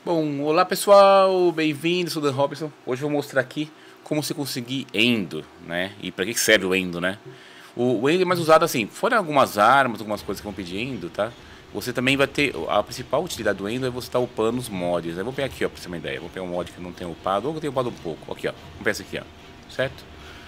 Bom, olá pessoal, bem-vindos, sou o Dan Robson. Hoje eu vou mostrar aqui como você conseguir Endo, né? E para que serve o Endo, né? O Endo é mais usado assim, fora algumas armas, algumas coisas que vão pedir Endo, tá? Você também vai ter, a principal utilidade do Endo é você estar upando os mods, né? Vou pegar aqui, ó, pra você ter uma ideia. Vou pegar um mod que eu não tenho upado, ou que eu tenho upado um pouco. Aqui, ó, vamos pegar esse aqui, ó, certo?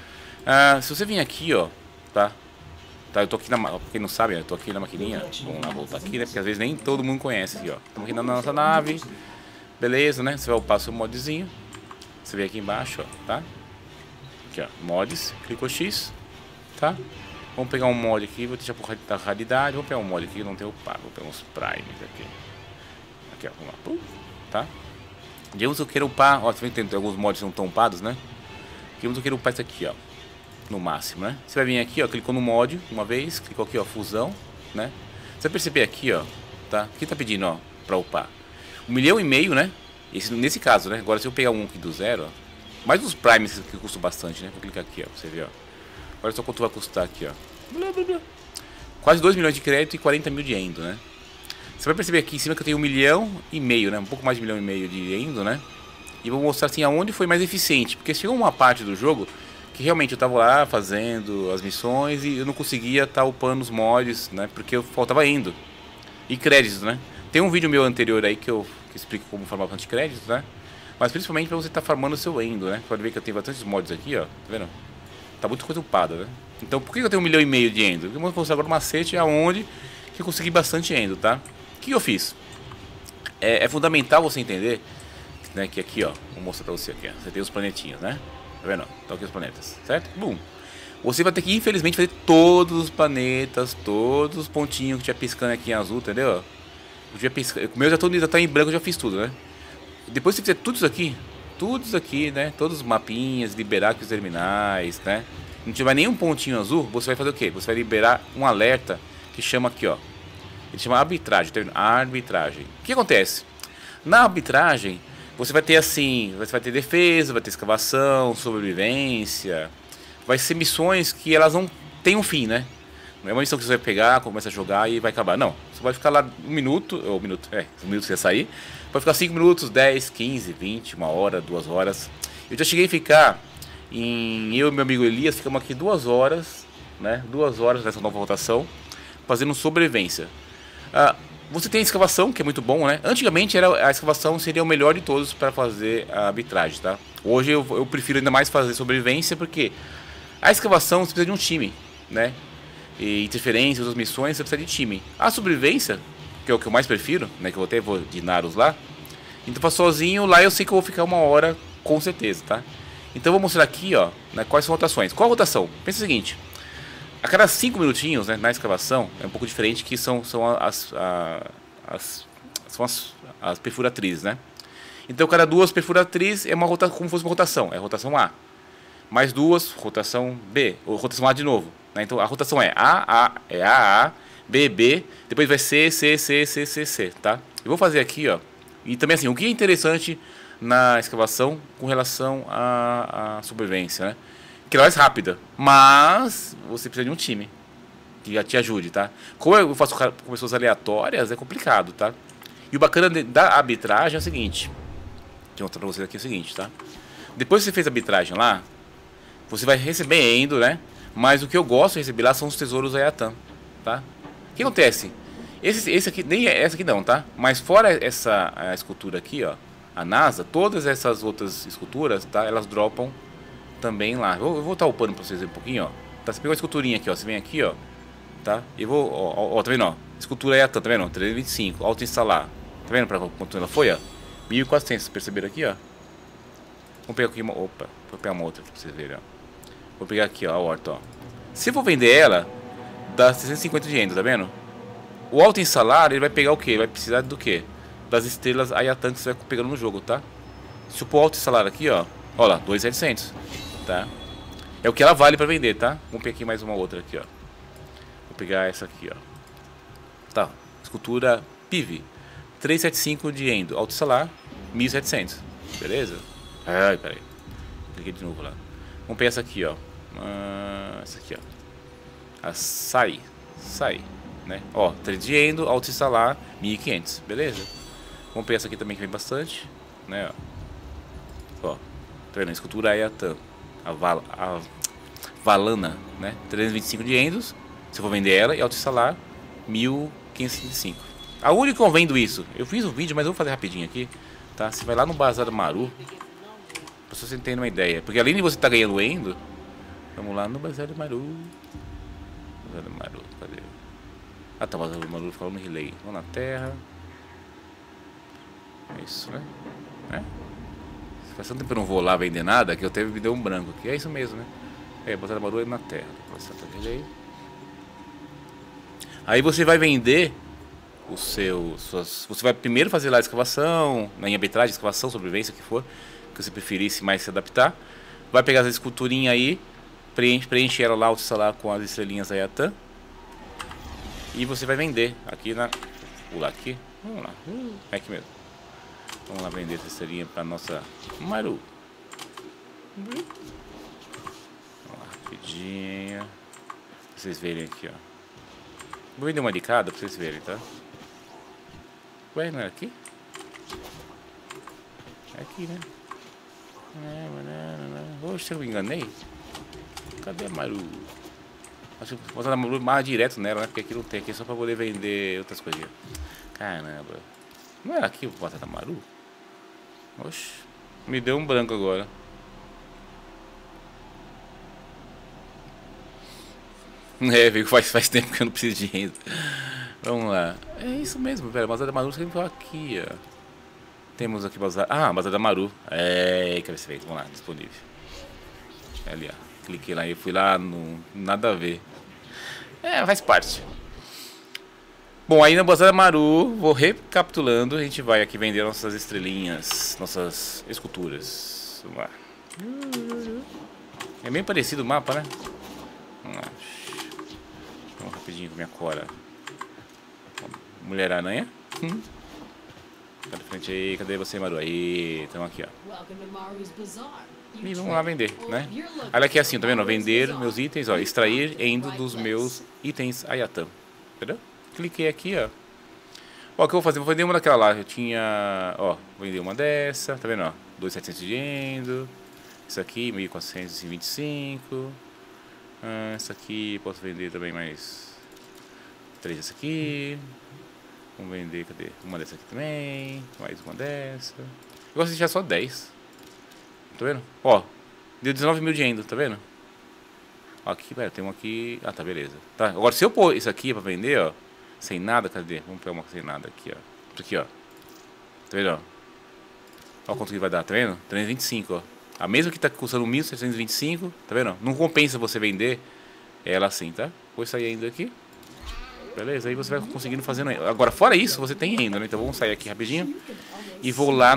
Se você vir aqui, ó, tá? Tá, eu tô aqui pra quem não sabe, eu tô aqui na maquininha. Vamos lá, voltar aqui, né? Porque às vezes nem todo mundo conhece aqui, ó. Estamos aqui na nossa nave. Beleza, né? Você vai upar seu modzinho. Você vem aqui embaixo, ó, tá? Aqui, ó, mods, clicou X, tá? Vamos pegar um mod aqui, vou deixar por raridade. Vou pegar um mod aqui que não tem upado, vou pegar uns primes aqui. Aqui, ó, vamos lá, pum, tá? Digamos que eu queira upar, ó, você vê que tem alguns mods que não estão upados, né? Digamos que eu queira upar isso aqui, ó, no máximo, né? Você vai vir aqui, ó, clicou no mod uma vez, clicou aqui, ó, fusão, né? Você vai perceber aqui, ó, tá? O que tá pedindo, ó, pra upar? 1,5 milhão, né? Nesse caso, né? Agora se eu pegar um aqui do zero, ó, mais os primes que custam bastante, né? Vou clicar aqui, ó, pra você ver, ó. Olha só quanto vai custar aqui, ó. Blá, blá, blá. Quase 2 milhões de crédito e 40 mil de Endo, né? Você vai perceber aqui em cima que eu tenho 1,5 milhão, né? Um pouco mais de 1,5 milhão de Endo, né? E vou mostrar assim aonde foi mais eficiente. Porque chegou uma parte do jogo que realmente eu tava lá fazendo as missões e eu não conseguia estar upando os mods, né? Porque eu faltava Endo e créditos, né? Tem um vídeo meu anterior aí que eu explico como farmar bastante créditos, né? Mas principalmente para você estar farmando o seu Endo, né? Pode ver que eu tenho bastantes mods aqui, ó. Tá vendo? Tá muito coisa upada, né? Então por que eu tenho 1,5 milhão de Endo? Eu vou mostrar agora um macete aonde que eu consegui bastante Endo, tá? O que eu fiz? É fundamental você entender, né? Que aqui, ó, vou mostrar pra você aqui, ó. Você tem os planetinhos, né? Tá vendo? Estão aqui os planetas, certo? Bum! Você vai ter que, infelizmente, fazer todos os planetas, todos os pontinhos que tinha piscando aqui em azul, entendeu? O meu já tá em branco, eu já fiz tudo, né? Depois que você fizer tudo isso aqui, né? Todos os mapinhas, liberar aqui os terminais, né? Não tiver nenhum pontinho azul, você vai fazer o quê? Você vai liberar um alerta que chama aqui, ó. Ele chama arbitragem, tá vendo? Arbitragem. O que acontece? Na arbitragem, você vai ter assim, você vai ter defesa, vai ter escavação, sobrevivência. Vai ser missões que elas não têm um fim, né? Não é uma missão que você vai pegar, começa a jogar e vai acabar. Não, você vai ficar lá um minuto que você sair. Vai ficar 5 minutos, 10, 15, 20, 1 hora, 2 horas. Eu já cheguei a ficar eu e meu amigo Elias, ficamos aqui 2 horas, né? 2 horas nessa nova rotação, fazendo sobrevivência. Você tem a escavação, que é muito bom, né? Antigamente a escavação seria o melhor de todos para fazer a arbitragem, tá? Hoje eu prefiro ainda mais fazer sobrevivência, porque a escavação você precisa de um time, né? E interferências, outras missões, você precisa de time. A sobrevivência, que é o que eu mais prefiro, né? Que eu até vou de Naros lá. Então pra sozinho, lá eu sei que eu vou ficar 1 hora com certeza, tá? Então eu vou mostrar aqui, ó, né, quais são as rotações. Qual a rotação? Pensa o seguinte. A cada 5 minutinhos, né, na escavação, é um pouco diferente, que são as perfuratrizes, né? Então cada 2 perfuratrizes é uma rotação, como se fosse uma rotação. É a rotação A. Mais 2, rotação B. Ou rotação A de novo. Né? Então a rotação é A, B, B, depois vai C, C, C, C, C, C, tá? Eu vou fazer aqui, ó. E também assim, o que é interessante na escavação com relação à sobrevivência, né? Que ela é mais rápida, mas você precisa de um time que já te ajude, tá? Como eu faço com pessoas aleatórias, é complicado, tá? E o bacana da arbitragem é o seguinte. Deixa eu mostrar pra vocês aqui o seguinte, tá? Depois que você fez a arbitragem lá, você vai receber Endo, né? Mas o que eu gosto de receber lá são os tesouros Ayatan, tá? O que acontece? Esse aqui, nem essa aqui não, tá? Mas fora a escultura aqui, ó, a NASA, todas essas outras esculturas, tá? Elas dropam também lá. Eu vou estar upando pra vocês um pouquinho, ó. Tá? Você pegou a esculturinha aqui, ó. Você vem aqui, ó. Tá? E vou, ó, tá vendo, ó? Escultura Ayatan, tá vendo? 325, auto-instalar. Tá vendo pra quanto ela foi, ó? 1.400, perceberam aqui, ó? Vamos pegar aqui uma, opa, vou pegar uma outra pra vocês verem, ó. Vou pegar aqui, ó, a horta, ó. Se eu for vender ela, dá 650 de Endo, tá vendo? O auto-instalar, ele vai pegar o quê? Ele vai precisar do quê? Das estrelas Ayatan que você vai pegando no jogo, tá? Se eu pôr o auto-instalar aqui, ó. Ó lá, 2.700, tá? É o que ela vale pra vender, tá? Vamos pegar aqui mais uma outra aqui, ó. Vou pegar essa aqui, ó. Tá, escultura PIV. 375 de Endo, auto-instalar, 1.700. Beleza? Ai, peraí. Cliquei de novo lá. Vamos pegar essa aqui, ó. Essa aqui, ó. A sai, né? Ó, 3 de Endo, auto-instalar, 1.500. Beleza? Vamos pegar essa aqui também que vem bastante, né? Ó, tá vendo? A escultura Ayatan, a Valana, né? 325 de endos. Se eu for vender ela e autoinstalar 1565. Aonde que eu vendo isso? Eu fiz um vídeo, mas eu vou fazer rapidinho aqui, tá? Você vai lá no Bazar do Maru, pra você ter uma ideia. Porque além de você estar ganhando endo, vamos lá no Bazar do Maru. Bazar do Maru, cadê? Ah, tá, Bazar do Maru falando no relay. Vamos na terra. É isso, né? Faz tanto tempo que eu não vou lá vender nada que eu teve me deu um branco aqui. É isso mesmo, né? É, Bazar do Maru é na terra. Relay. Aí você vai vender você vai primeiro fazer lá a escavação, em arbitragem, escavação, sobrevivência, o que for, que você preferisse mais se adaptar. Vai pegar as esculturinhas aí, preenche ela lá, autoinstalar com as estrelinhas Ayatan. E você vai vender aqui na... Vou pular aqui. Vamos lá. É aqui mesmo. Vamos lá vender essa estrelinha pra nossa Maru. Vamos lá, rapidinho. Pra vocês verem aqui, ó. Vou vender uma de cada pra vocês verem, tá? Ué, não é aqui? É aqui, né? Oxe, eu me enganei. Cadê a Maru? Acho que vou botar a Maru mais direto nela, né? Porque aqui não tem, aqui é só pra poder vender outras coisinhas. Caramba. Não é aqui o botar da Maru? Oxe, me deu um branco agora. É, veio faz tempo que eu não preciso de renda. Vamos lá. É isso mesmo, velho. Bazar da Maru sempre aqui, ó. Temos aqui Bazar. Ah, Bazar da Maru. É, quer ver se vamos lá, disponível. É ali, ó. Cliquei lá e fui lá, no nada a ver. É, faz parte. Bom, aí na Bazar da Maru, vou recapitulando. A gente vai aqui vender nossas estrelinhas, nossas esculturas. Vamos lá. É bem parecido o mapa, né? Vamos lá. Vamos rapidinho com minha Cora. Mulher-aranha. Tá de frente aí, cadê você, Maru? Aí, estamos aqui, ó. E vamos lá vender, né? Olha aqui assim, tá vendo? Vender meus itens, ó. Extrair endo dos meus itens Ayatan. Entendeu? Cliquei aqui, ó. Ó, o que eu vou fazer? Vou vender uma daquela lá. Eu tinha, ó, vou vender uma dessa, tá vendo, ó? 2.700 de endo. Isso aqui, 1.425. Essa aqui, posso vender também mais 3 dessa aqui. Vamos vender, cadê? Uma dessa aqui também. Mais uma dessa. Eu gosto de deixar só 10. Tá vendo? Ó, deu 19 mil de endo, tá vendo? Ó, aqui, pera, tem um aqui. Ah, tá, beleza. Tá, agora se eu pôr isso aqui pra vender, ó, sem nada, cadê? Vamos pegar uma sem nada aqui, ó. Isso aqui, ó. Tá vendo, ó? Ó quanto que vai dar, tá vendo? 325, ó. A mesma que tá custando 1.725, tá vendo? Não compensa você vender ela assim, tá? Vou sair ainda aqui. Beleza? Aí você vai conseguindo fazendo. Agora, fora isso, você tem ainda, né? Então vamos sair aqui rapidinho. E vou lá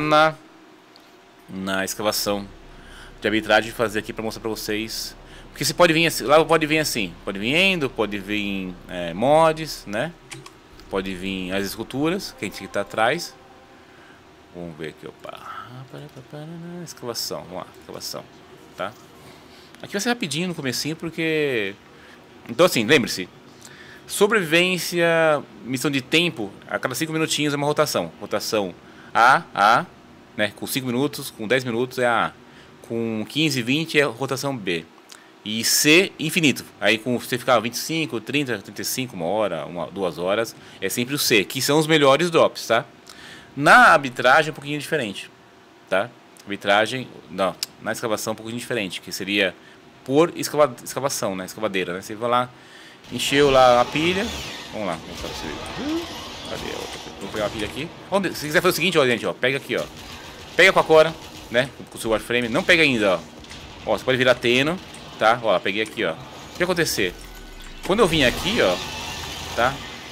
na escavação de arbitragem fazer aqui pra mostrar pra vocês. Porque você pode vir assim, lá pode vir assim. Pode vir endo, pode vir mods, né? Pode vir as esculturas, que a gente tá atrás. Vamos ver aqui, opa. Escavação, vamos lá, escavação, tá? Aqui vai ser rapidinho no comecinho, porque... Então assim, lembre-se. Sobrevivência, missão de tempo, a cada 5 minutinhos é uma rotação. Rotação A, né? Com 5 minutos, com 10 minutos é A. Com 15, 20 é rotação B. E C, infinito. Aí com você ficar 25, 30, 35, 1 hora, 2 horas, é sempre o C, que são os melhores drops, tá? Na arbitragem é um pouquinho diferente, tá? Arbitragem, não, na escavação é um pouquinho diferente, que seria por escavação, né? Escavadeira, né? Você vai lá, encheu lá a pilha. Vamos lá, vou mostrar pra você. Cadê a outra? Vou pegar a pilha aqui. Se quiser fazer o seguinte, ó, gente, ó, pega aqui, ó. Pega com a Cora, né? Com o seu Warframe, não pega ainda, ó. Ó, você pode virar Teno, tá? Ó, peguei aqui, ó. O que vai acontecer? Quando eu vim aqui, ó, tá?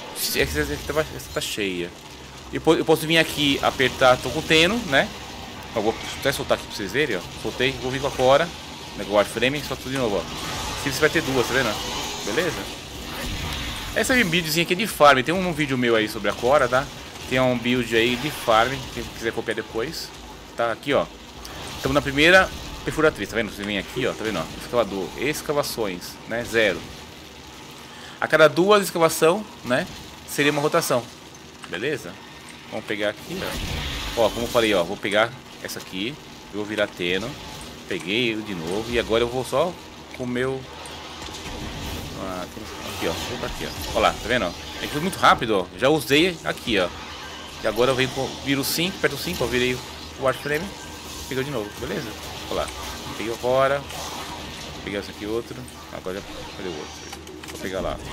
Essa tá cheia. Eu posso vir aqui, apertar, tô com o Teno, né? Ó, vou até soltar aqui pra vocês verem, ó. Soltei, vou vir com a Cora, né, com o Warframe, só tudo de novo, ó. Se você vai ter duas, tá vendo? Beleza? Essa é um buildzinha aqui de farm. Tem um vídeo meu aí sobre a Cora, tá? Tem um build aí de farm, quem quiser copiar depois. Tá aqui, ó. Estamos na primeira perfuratriz, tá vendo? Você vem aqui, ó, tá vendo? Ó? Escavador, escavações, né? 0. A cada 2 escavação, né? Seria uma rotação. Beleza? Vamos pegar aqui, ó. Ó, como eu falei, ó, vou pegar essa aqui, eu vou virar Teno. Peguei ele de novo e agora eu vou só com o meu... aqui, ó, vou pra aqui, ó. Olha lá, tá vendo, ó? É que foi muito rápido, ó. Já usei aqui, ó. E agora eu venho com... Viro 5, aperto 5, ó. Virei o Warframe. Pegou de novo, beleza? Olha lá. Peguei agora. Vou pegar esse aqui, outro. Agora já... Cadê o outro? Vou pegar lá.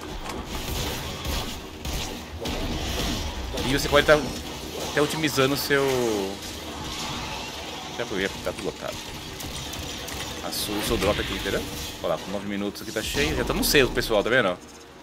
E você pode estar até otimizando o seu... Já foi, tá tudo lotado. O seu drop aqui, entendeu? Olha lá, com 9 minutos aqui tá cheio. Já tá no C, pessoal, tá vendo?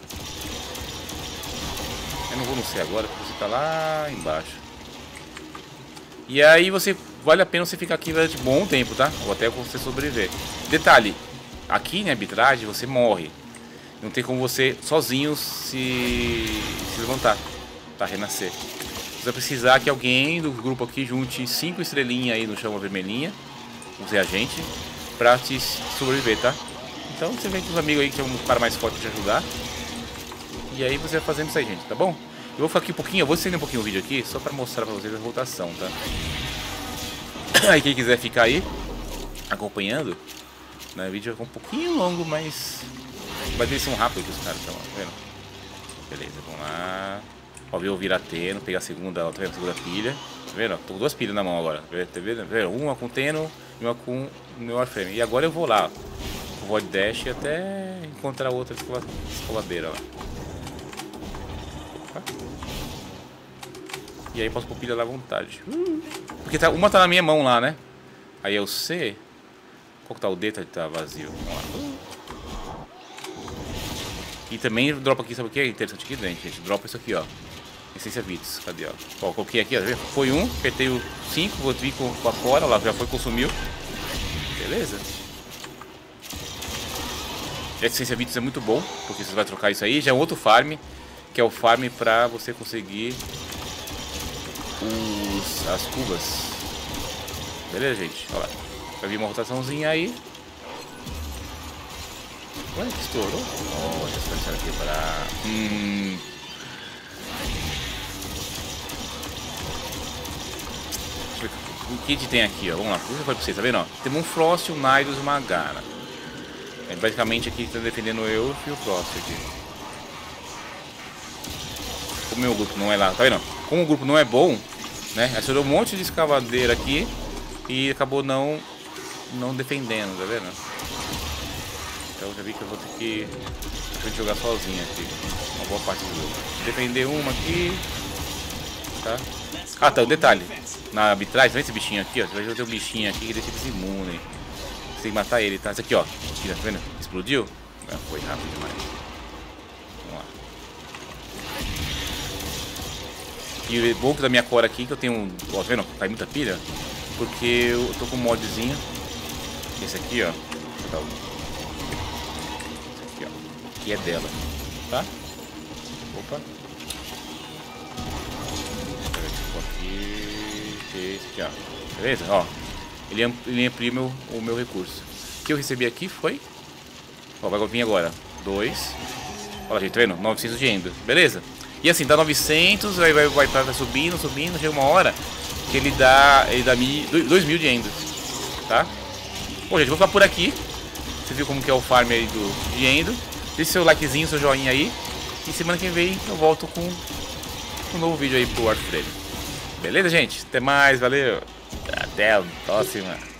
Eu não vou no C agora, porque você tá lá embaixo. E aí você... Vale a pena você ficar aqui durante bom tempo, tá? Ou até você sobreviver. Detalhe, aqui em arbitragem você morre. Não tem como você sozinho se levantar, tá? Renascer. Você vai precisar que alguém do grupo aqui junte 5 estrelinhas aí no chão vermelhinha, os reagentes, pra te sobreviver, tá? Então você vem com os amigos aí que é um cara mais forte pra te ajudar. E aí você vai fazendo isso aí, gente, tá bom? Eu vou ficar aqui um pouquinho, eu vou estender um pouquinho o vídeo aqui, só pra mostrar pra vocês a rotação, tá? Aí quem quiser ficar aí acompanhando, né? O vídeo é um pouquinho longo, mas eles são rápidos, os caras, tá vendo? Beleza, vamos lá. Ó, eu virar Teno, pegar a segunda, tá vendo? A segunda pilha. Tá vendo? Tô com 2 pilhas na mão agora. Tá vendo? Uma com Teno e uma com o meu Warframe. E agora eu vou lá, com o Void Dash até encontrar outra escoladeira lá. Opa. E aí posso pôr pilha lá à vontade. Porque uma tá na minha mão lá, né? Aí é o C. Qual que tá o D? Tá vazio. Vamos lá. E também dropa aqui, sabe o que é interessante aqui dentro, gente? Dropa isso aqui, ó. Essência Vitis, cadê, ó? Ó, coloquei aqui, ó. Foi um, apertei o 5, vou vir com a fora, lá já foi, consumiu. Beleza? A Essência Vitis é muito bom, porque você vai trocar isso aí. Já é um outro farm, que é o farm pra você conseguir as cubas. Beleza, gente? Olha lá. Vai vir uma rotaçãozinha aí. Olha que estourou. Olha, essa vai quebrar. Deixa eu ver o que a gente tem aqui, ó. Vamos lá, vou falar pra vocês, tá vendo? Ó? Temos um Frost, um Nidus e uma Gana. É basicamente aqui que tá defendendo eu e o Frost aqui. Como o meu grupo não é lá, tá vendo? Como o grupo não é bom, né? Acionou um monte de escavadeira aqui e acabou não defendendo, tá vendo? Então eu já vi que eu vou ter que jogar sozinho aqui. Uma boa parte do jogo. Defender uma aqui. Tá? Ah, tá, o detalhe. Na arbitragem, tá vendo esse bichinho aqui, ó? Você vai ter um bichinho aqui que deixa eles imunes. Você tem que matar ele, tá? Esse aqui, ó. Tá vendo? Explodiu? Foi rápido demais. Vamos lá. E o bom que da minha core aqui, que eu tenho. Ó, tá vendo? Cai muita pilha. Porque eu tô com um modzinho. Esse aqui, ó. Que é dela, tá? Opa. Aqui, esse aqui, ó. Beleza? Ó, ele amplia o meu recurso. O que eu recebi aqui foi... Ó, vai vir agora. 2. Olha, gente, tá vendo? 900 de endo. Beleza? E assim, dá 900, aí vai subindo, chega uma hora que ele dá 2.000 de endo, tá? Bom, gente, vou ficar por aqui. Você viu como que é o farm aí de endo. Deixe seu likezinho, seu joinha aí. E semana que vem eu volto com um novo vídeo aí pro Warframe. Beleza, gente? Até mais, valeu. Até a próxima.